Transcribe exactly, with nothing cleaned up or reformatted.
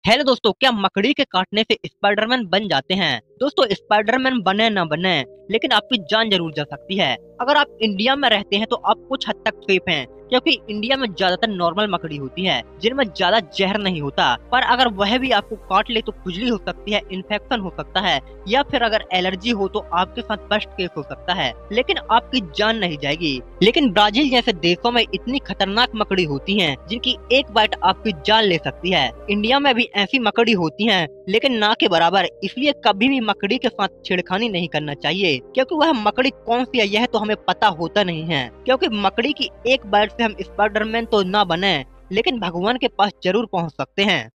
Hello दोस्तों, क्या मकड़ी के काटने से स्पाइडरमैन बन जाते हैं? दोस्तों, स्पाइडरमैन बने ना बने, लेकिन आपकी जान जरूर जा सकती है। अगर आप इंडिया में रहते हैं तो आप कुछ हद तक सेफ हैं, क्योंकि इंडिया में ज्यादातर नॉर्मल मकड़ी होती है जिनमें ज्यादा जहर नहीं होता। पर अगर वह भी आपको काट ले तो खुजली हो सकती है, इन्फेक्शन हो सकता है, या फिर अगर एलर्जी हो तो आपके साथ फर्स्ट केस हो सकता है, लेकिन आपकी जान नहीं जाएगी। लेकिन ब्राजील जैसे देशों में इतनी खतरनाक मकड़ी होती हैं जिनकी एक बाइट आपकी जान ले सकती है। इंडिया में भी ऐसी मकड़ी होती हैं, लेकिन ना के बराबर, इसलिए कभी भी मकड़ी के साथ छेड़खानी नहीं करना चाहिए, क्योंकि वह मकड़ी कौन सी है यह तो हमें पता होता नहीं है। क्योंकि मकड़ी की एक बाइट से हम स्पाइडरमैन तो ना बने, लेकिन भगवान के पास जरूर पहुंच सकते हैं।